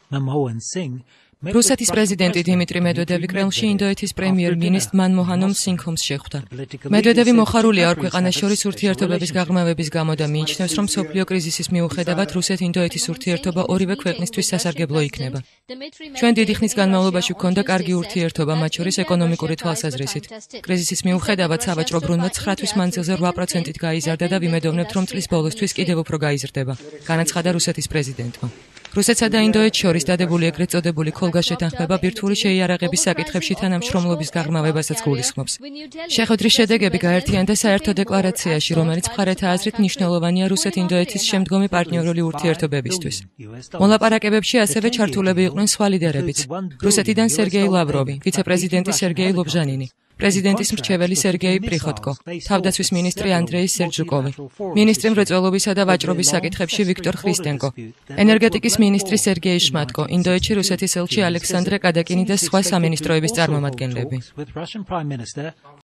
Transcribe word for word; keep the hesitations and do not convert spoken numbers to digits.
რუსეთის პრეზიდენტი დიმიტრი მედვედევი კრემლში ინდოეთის პრემიერ-მინისტრ მანმოჰან სინგჰს შეხვდა. მედვედევი მოხარულია ორ ქვეყანას შორის ურთიერთობების გაღრმავების გამო და მიიჩნევს, რომ მსოფლიო კრიზისის მიუხედავად რუსეთ-ინდოეთის ურთიერთობა ორივე ქვეყნისთვის სასარგებლო იქნება. ჩვენ დიდი ხნის განმავლობაში გვქონდა კარგი ურთიერთობა, მათ შორის ეკონომიკური თვალსაზრისით. კრიზისის მიუხედავად სავაჭრო ბრუნვა ცხრა თვის მანძილზე რვა პროცენტით გაიზარდა და ვიმედოვნებთ, რომ წლის ბოლოსთვის კიდევ უფრო გაიზრდება, განაცხადა რუსეთის პრეზიდენტმა. რუსეთსა და ინდოეთს შორის დადებული ეგრეთ წოდებული ქოლგას შეთანხმება ბირთვული შეიარაღების საკითხებში თანამშრომლობის გაღრმავებასაც გულისხმობს. შეხვედრის შედეგები გაერთიანდა საერთო დეკლარაციაში, რომელიც მხარეთა აზრით მნიშვნელოვანია რუსეთ-ინდოეთის შემდგომი პარტნიორული ურთიერთობებისთვის. მოლაპარაკებებში ასევე ჩართულები იყვნენ სხვა ლიდერებიც. რუსეთიდან სერგეი ლავროვი, ვიცე-პრეზიდენტი სერგეი ლობჟანინი, პრეზიდენტის მრჩეველი სერგეი პრიხოტკო, თავდაცვის მინისტრი ანდრეი სერჯუკოვი, მინისტრი მრეწველობისა და ვაჭრობის საკითხებში ვიქტორ ხრისტენკო, ენერგეტიკის მინისტრი სერგეი შმატკო, ინდოეთში რუსეთის ელჩი ალექსანდრე კადაკინი და სხვა სამინისტროების წარმომადგენლები.